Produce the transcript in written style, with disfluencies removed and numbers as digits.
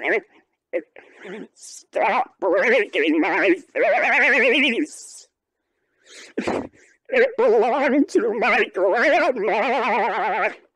Stop breaking my face. It belonged to my grandma.